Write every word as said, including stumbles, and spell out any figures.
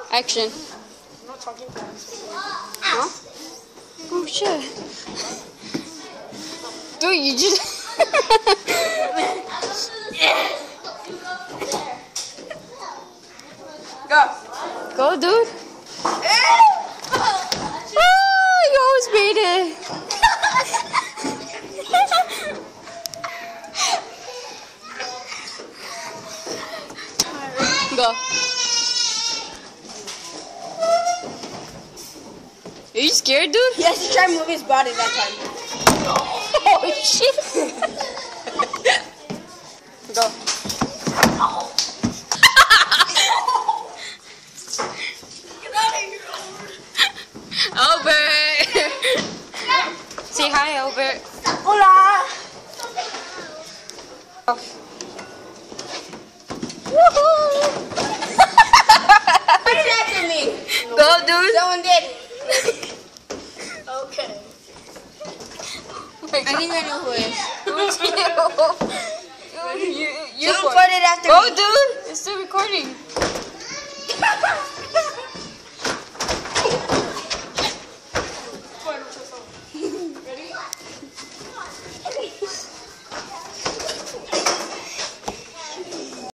Action. I'm not talking to you. Huh? Oh shit. Dude, you just... Go. Go, dude. Oh, you always made it. Go. Are you scared, dude? He has to try to move his body that time. Oh shit! Go. Get out of here, Albert! Say hi, Albert. Hola! Woohoo! Protect me! Go, dude. Someone did it. Okay. I I think I know who it is. Who's you? you, you, you Don't put it after Go, me. dude. It's still recording.